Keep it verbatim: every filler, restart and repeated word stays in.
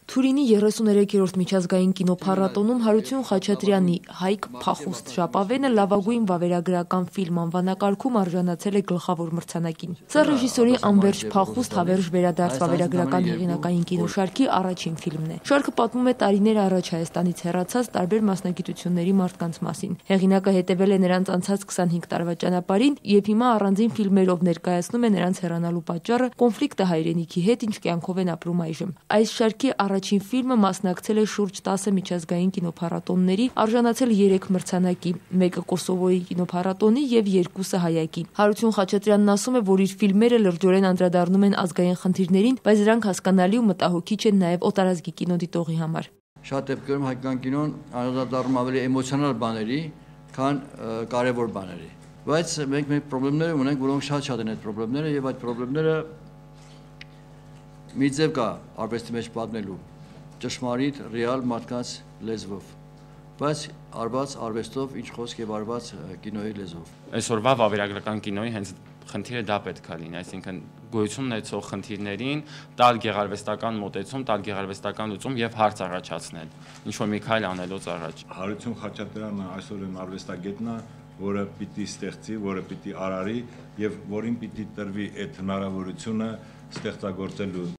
Թուրինի երեսուներեքերորդ միջազգային կինոփառատոնում Հարություն Խաչատրյանի «Հայկ փախուստ ժապավենը» լավագույն վավերագրական ֆիլմ անվանակարգում արժանացել է գլխավոր մրցանակին։ Սա ռեժիսորի «Անվերջ փախուստ» հավերժ վերադարձ վավերագրական հեղինակային կինոշարքի առաջին ֆիլմն է։ Շարքը պատմում է տարիներ առաջ Հայաստանից հեռացած տարբեր մասնագիտությունների մարդկանց մասին։ Հեղինակը հետևել է նրանց անցած քսանհինգ տարվա ճանապարհին եւ հիմա առանձին ֆիլմերով ներկայացնում է նրանց հեռանալու պատճառը, կոնֆլիկտը հայրենիքի հետ, ինչ կյանքով են ապրում այժմ։ Այս շարքի առաջին ֆիլմը մասնակցել է շուրջ տասը միջազգային կինոփառատոնների, արժանացել երեք մրցանակի՝ մեկը Կոսովոյի կինոփառատոնի եւ երկուսը Հայակի։ Հարություն Խաչատրյանն ասում է, որ իր ֆիլմերը լրջորեն անդրադառնում են ազգային խնդիրներին, բայց դրանք հասկանալի ու մտահոգիչ են նաեւ օտարազգի կինոդիտողի համար։ Շատ դեպքերում հայկական կինոն անդրադառնում ավելի էմոցիոնալ բաների, քան կարևոր բաների։ Բայց մենք մենք խնդիրներ ունենք, որոնք շատ-շատ են այդ խնդիրները եւ այդ խնդիրները մի ձև կա արվեստի մեջ պատմելու ճշմարիտ ռեալ մարդկանց լեզվով, բայց արված արվեստով, ինչ խոսք եւ արված կինոյի լեզվով։ Այսօրվա վավերագրական կինոյի հենց խնդիրը դա պետք է լինի, այսինքն գոյություն ունեցող խնդիրներին տալ գեղարվեստական մոտեցում, տալ գեղարվեստական լուծում եւ հարց առաջացնել, ինչ որ մի քայլ անելուց առաջ։ Հարություն Խաչատրյանը այսօր արվեստագետն է, որը պիտի ստեղծի, որը պիտի արարի եւ որին պիտի տրվի այդ հնարավորությունը ստեղծագործելու